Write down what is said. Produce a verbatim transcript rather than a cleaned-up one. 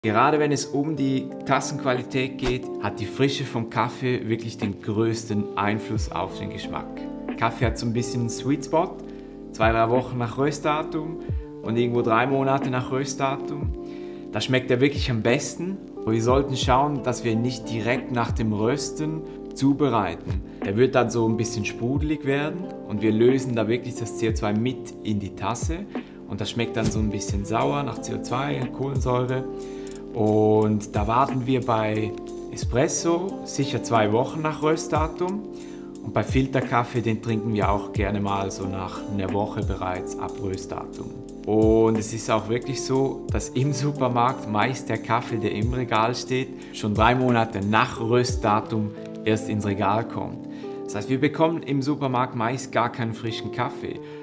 Gerade wenn es um die Tassenqualität geht, hat die Frische vom Kaffee wirklich den größten Einfluss auf den Geschmack. Kaffee hat so ein bisschen einen Sweet Spot, zwei, drei Wochen nach Röstdatum und irgendwo drei Monate nach Röstdatum. Da schmeckt er wirklich am besten und wir sollten schauen, dass wir ihn nicht direkt nach dem Rösten zubereiten. Der wird dann so ein bisschen sprudelig werden und wir lösen da wirklich das C O zwei mit in die Tasse und das schmeckt dann so ein bisschen sauer nach C O zwei und Kohlensäure. Und da warten wir bei Espresso sicher zwei Wochen nach Röstdatum und bei Filterkaffee, den trinken wir auch gerne mal so nach einer Woche bereits ab Röstdatum. Und es ist auch wirklich so, dass im Supermarkt meist der Kaffee, der im Regal steht, schon drei Monate nach Röstdatum erst ins Regal kommt. Das heißt, wir bekommen im Supermarkt meist gar keinen frischen Kaffee.